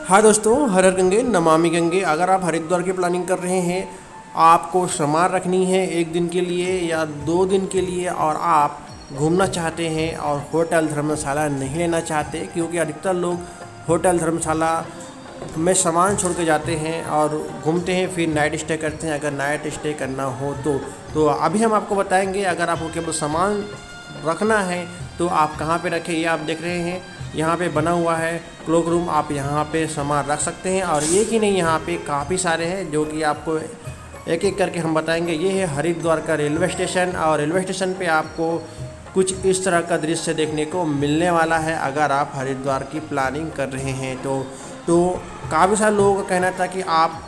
हाँ दोस्तों, हर हर गंगे नमामि गंगे। अगर आप हरिद्वार की प्लानिंग कर रहे हैं, आपको सामान रखनी है 1 दिन के लिए या 2 दिन के लिए, और आप घूमना चाहते हैं और होटल धर्मशाला नहीं लेना चाहते, क्योंकि अधिकतर लोग होटल धर्मशाला में सामान छोड़ के जाते हैं और घूमते हैं, फिर नाइट स्टे करते हैं। अगर नाइट स्टे करना हो तो अभी हम आपको बताएंगे, अगर आपको केवल सामान रखना है तो आप कहाँ पे रखें। ये आप देख रहे हैं, यहाँ पे बना हुआ है क्लोक रूम। आप यहाँ पे सामान रख सकते हैं, और एक ही नहीं, यहाँ पे काफ़ी सारे हैं जो कि आपको एक एक करके हम बताएंगे। ये है हरिद्वार का रेलवे स्टेशन, और रेलवे स्टेशन पे आपको कुछ इस तरह का दृश्य देखने को मिलने वाला है अगर आप हरिद्वार की प्लानिंग कर रहे हैं तो काफ़ी सारे लोगों का कहना था कि आप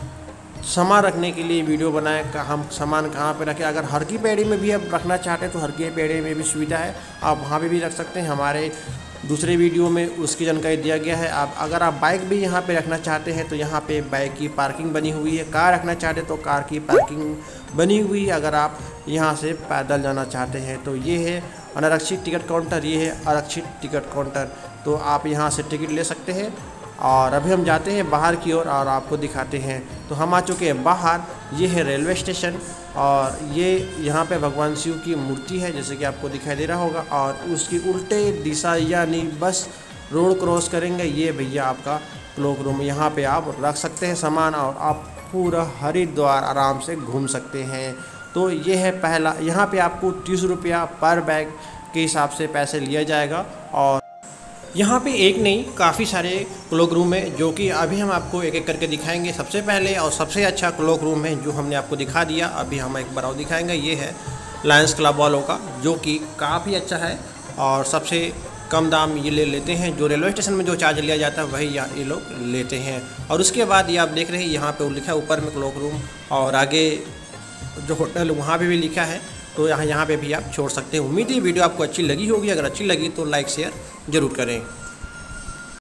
सामान रखने के लिए वीडियो बनाएं, हम सामान कहाँ पे रखें। अगर हर की पैड़ी में भी आप रखना चाहते हैं तो हर की पैड़ी में भी सुविधा है, आप वहाँ पे भी रख सकते हैं। हमारे दूसरे वीडियो में उसकी जानकारी दिया गया है। आप अगर आप बाइक भी यहाँ पे रखना चाहते हैं तो यहाँ पे बाइक की पार्किंग बनी हुई है। कार रखना चाहते हैं तो कार की पार्किंग बनी हुई है। अगर आप यहाँ से पैदल जाना चाहते हैं तो ये है अनारक्षित टिकट काउंटर, ये है आरक्षित टिकट काउंटर। तो आप यहाँ से टिकट ले सकते हैं। और अभी हम जाते हैं बाहर की ओर और आपको दिखाते हैं। तो हम आ चुके हैं बाहर। ये है रेलवे स्टेशन, और ये यहाँ पे भगवान शिव की मूर्ति है, जैसे कि आपको दिखाई दे रहा होगा। और उसकी उल्टे दिशा यानी बस रोड क्रॉस करेंगे, ये भैया आपका क्लोक रूम। यहाँ पे आप रख सकते हैं सामान, और आप पूरा हरिद्वार आराम से घूम सकते हैं। तो ये है पहला। यहाँ पे आपको 30 रुपया पर बैग के हिसाब से पैसे लिया जाएगा। और यहाँ पे एक नहीं, काफ़ी सारे क्लोक रूम है जो कि अभी हम आपको एक एक करके दिखाएंगे। सबसे पहले और सबसे अच्छा क्लोक रूम है जो हमने आपको दिखा दिया, अभी हम एक बार और दिखाएंगे। ये है लायंस क्लब वालों का, जो कि काफ़ी अच्छा है और सबसे कम दाम ये ले लेते हैं। जो रेलवे स्टेशन में जो चार्ज लिया जाता है वही ये लोग लेते हैं। और उसके बाद ये आप देख रहे हैं, यहाँ पर लिखा है ऊपर में क्लोक रूम, और आगे जो होटल वहाँ पर भी लिखा है। तो यहाँ पे भी आप छोड़ सकते हैं। उम्मीद है वीडियो आपको अच्छी लगी होगी। अगर अच्छी लगी तो लाइक शेयर ज़रूर करें।